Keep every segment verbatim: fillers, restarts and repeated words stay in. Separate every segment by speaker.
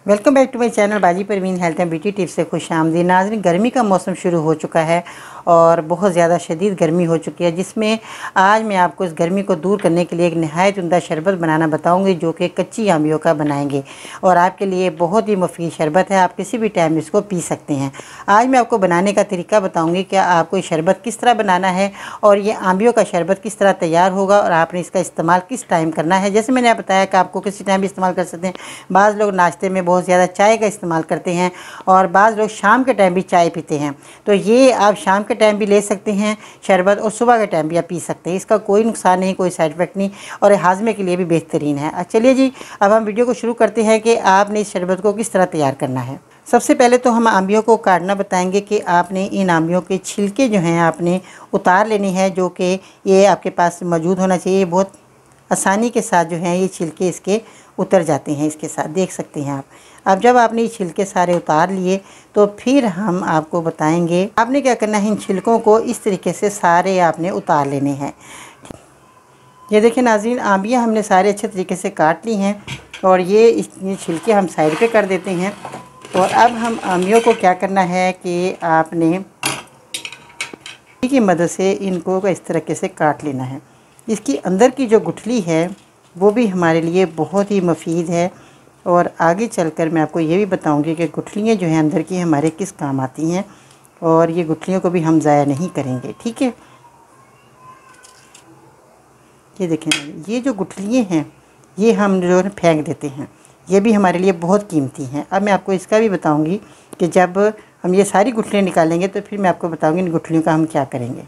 Speaker 1: Welcome back to my channel बाजी Parveen health and beauty tips से खुश आमदीद। नाज़रीन, गर्मी का मौसम शुरू हो चुका है और बहुत ज़्यादा शदीद गर्मी हो चुकी है, जिसमें आज मैं आपको इस गर्मी को दूर करने के लिए एक नहायत उम्दा शरबत बनाना बताऊंगी, जो कि कच्ची आमियों का बनाएंगे और आपके लिए बहुत ही मुफीद शरबत है। आप किसी भी टाइम इसको पी सकते हैं। आज मैं आपको बनाने का तरीका बताऊँगी कि आपको ये शरबत किस तरह बनाना है और ये आमियों का शरबत किस तरह तैयार होगा और आपने इसका इस्तेमाल किस टाइम करना है। जैसे मैंने बताया कि आपको किसी टाइम भी इस्तेमाल कर सकते हैं। बाज़ लोग नाश्ते में बहुत ज़्यादा चाय का इस्तेमाल करते हैं और बाज़ लोग शाम के टाइम भी चाय पीते हैं, तो ये आप शाम के टाइम भी ले सकते हैं शरबत और सुबह के टाइम भी आप पी सकते हैं। इसका कोई नुकसान नहीं, कोई साइड इफ़ेक्ट नहीं और हाजमे के लिए भी बेहतरीन है। चलिए जी, अब हम वीडियो को शुरू करते हैं कि आपने इस शरबत को किस तरह तैयार करना है। सबसे पहले तो हम आमियों को काटना बताएंगे कि आपने इन आमियों के छिलके जो हैं आपने उतार लेने हैं, जो कि ये आपके पास मौजूद होना चाहिए। बहुत आसानी के साथ जो है ये छिलके इसके उतर जाते हैं, इसके साथ देख सकते हैं आप। अब जब आपने ये छिलके सारे उतार लिए तो फिर हम आपको बताएंगे आपने क्या करना है। इन छिलकों को इस तरीके से सारे आपने उतार लेने हैं। ये देखिए नाज़रीन, आमियाँ हमने सारे अच्छे तरीके से काट ली हैं और ये ये छिलके हम साइड पे कर देते हैं। और अब हम आमियों को क्या करना है कि आपने की मदद से इनको इस तरीके से काट लेना है। इसकी अंदर की जो गुठली है वो भी हमारे लिए बहुत ही मुफीद है और आगे चलकर मैं आपको ये भी बताऊंगी कि गुठलियाँ जो हैं अंदर की हमारे किस काम आती हैं और ये गुठलियों को भी हम ज़ाया नहीं करेंगे, ठीक है। ये देखें, ये जो गुठलियाँ हैं ये हम जो है फेंक देते हैं, ये भी हमारे लिए बहुत कीमती हैं। अब मैं आपको इसका भी बताऊंगी कि जब हम ये सारी गुठलियाँ निकालेंगे तो फिर मैं आपको बताऊंगी इन गुठलियों का हम क्या करेंगे।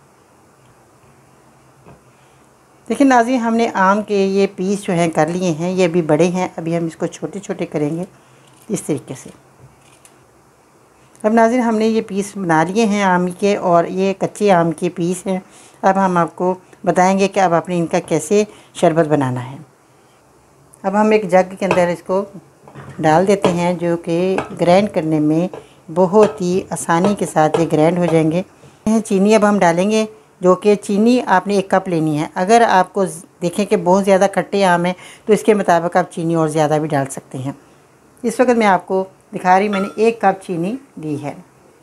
Speaker 1: देखिए नाज़रीन, हमने आम के ये पीस जो हैं कर लिए हैं, ये अभी बड़े हैं, अभी हम इसको छोटे छोटे करेंगे इस तरीके से। अब नाज़रीन, हमने ये पीस बना लिए हैं आम के और ये कच्चे आम के पीस हैं। अब हम आपको बताएंगे कि अब आपने इनका कैसे शरबत बनाना है। अब हम एक जग के अंदर इसको डाल देते हैं, जो कि ग्राइंड करने में बहुत ही आसानी के साथ ये ग्राइंड हो जाएंगे। चीनी अब हम डालेंगे, जो कि चीनी आपने एक कप लेनी है। अगर आपको देखें कि बहुत ज़्यादा खट्टे आम हैं तो इसके मुताबिक आप चीनी और ज़्यादा भी डाल सकते हैं। इस वक्त मैं आपको दिखा रही, मैंने एक कप चीनी ली है।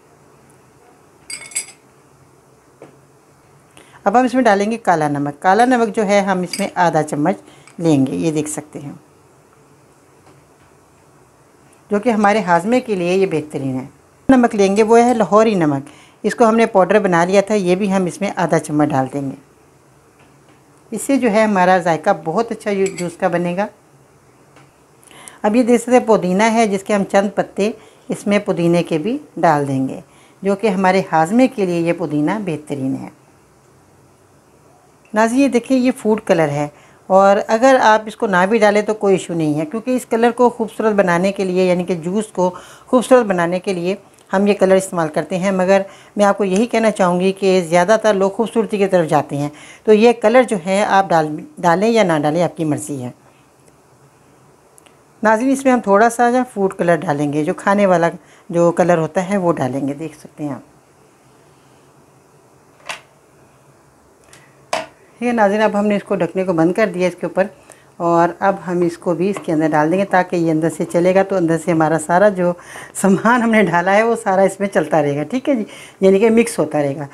Speaker 1: अब हम इसमें डालेंगे काला नमक। काला नमक जो है हम इसमें आधा चम्मच लेंगे, ये देख सकते हैं, जो कि हमारे हाजमे के लिए ये बेहतरीन है। नमक लेंगे वो है लाहौरी नमक, इसको हमने पाउडर बना लिया था, ये भी हम इसमें आधा चम्मच डाल देंगे। इससे जो है हमारा जायका बहुत अच्छा जूस का बनेगा। अब ये देख सकते हैं पुदीना है, जिसके हम चंद पत्ते इसमें पुदीने के भी डाल देंगे, जो कि हमारे हाजमे के लिए ये पुदीना बेहतरीन है। नाज़रीन, ये देखिए ये फूड कलर है और अगर आप इसको ना भी डालें तो कोई इशू नहीं है, क्योंकि इस कलर को खूबसूरत बनाने के लिए, यानी कि जूस को खूबसूरत बनाने के लिए हम ये कलर इस्तेमाल करते हैं। मगर मैं आपको यही कहना चाहूँगी कि ज़्यादातर लोग खूबसूरती की तरफ जाते हैं, तो ये कलर जो है आप डाल डालें या ना डालें, आपकी मर्ज़ी है। नाज़रीन, इसमें हम थोड़ा सा जो फूड कलर डालेंगे, जो खाने वाला जो कलर होता है वो डालेंगे, देख सकते हैं आप। ठीक है नाज़रीन, अब हमने इसको ढकने को बंद कर दिया इसके ऊपर और अब हम इसको भी इसके अंदर डाल देंगे, ताकि ये अंदर से चलेगा तो अंदर से हमारा सारा जो सामान हमने डाला है वो सारा इसमें चलता रहेगा, ठीक है जी, यानी कि मिक्स होता रहेगा।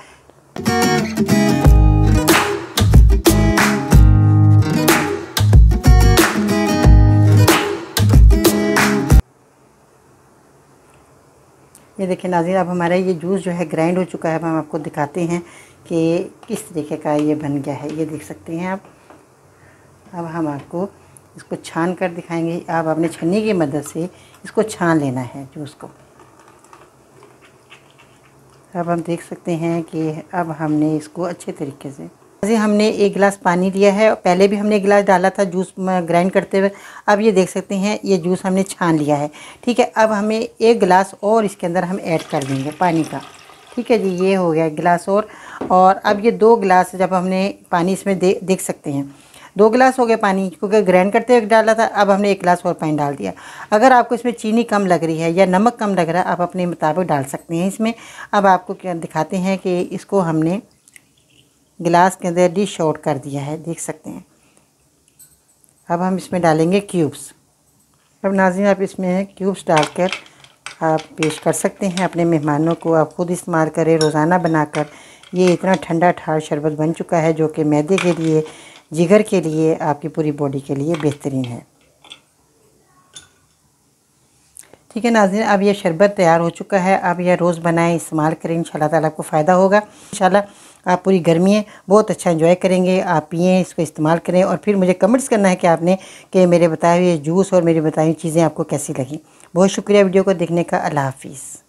Speaker 1: ये देखिए नाज़रीन, अब हमारा ये जूस जो है ग्राइंड हो चुका है। अब हम आपको दिखाते हैं कि किस तरीके का ये बन गया है, ये देख सकते हैं आप। अब हम आपको इसको छान कर दिखाएंगे। अब आपने छन्नी की मदद से इसको छान लेना है जूस को। अब हम देख सकते हैं कि अब हमने इसको अच्छे तरीके से, जैसे हमने एक गिलास पानी लिया है, पहले भी हमने एक गिलास डाला था जूस ग्राइंड करते हुए। अब ये देख सकते हैं ये जूस हमने छान लिया है, ठीक है। अब हमें एक गिलास और इसके अंदर हम ऐड कर देंगे पानी का, ठीक है जी। ये हो गया एक गिलास और और अब ये दो गिलास जब हमने पानी इसमें दे देख सकते हैं दो गिलास हो गया पानी, क्योंकि ग्राइंड करते हुए डाला था। अब हमने एक गिलास और पानी डाल दिया। अगर आपको इसमें चीनी कम लग रही है या नमक कम लग रहा है, आप अपने मुताबिक डाल सकते हैं इसमें। अब आपको क्या दिखाते हैं कि इसको हमने गिलास के अंदर डिश आउट कर दिया है, देख सकते हैं। अब हम इसमें डालेंगे क्यूब्स। अब नाज़रीन आप इसमें क्यूब्स डालकर आप पेश कर सकते हैं अपने मेहमानों को। आप ख़ुद इस्तेमाल करें रोज़ाना बनाकर। ये इतना ठंडा ठार शरबत बन चुका है जो कि मैदे के लिए, जिगर के लिए, आपकी पूरी बॉडी के लिए बेहतरीन है। ठीक है नाज़रीन, अब ये शरबत तैयार हो चुका है। अब यह रोज़ बनाएं, इस्तेमाल करें, इंशाल्लाह ताला आपको फ़ायदा होगा। इंशाल्लाह आप पूरी गर्मी है बहुत अच्छा एंजॉय करेंगे। आप पिएँ, इसको इस्तेमाल करें और फिर मुझे कमेंट्स करना है कि आपने कि मेरे बताए हुए जूस और मेरी बताई हुई चीज़ें आपको कैसी लगी। बहुत शुक्रिया वीडियो को देखने का। अल्लाह हाफ़िज़।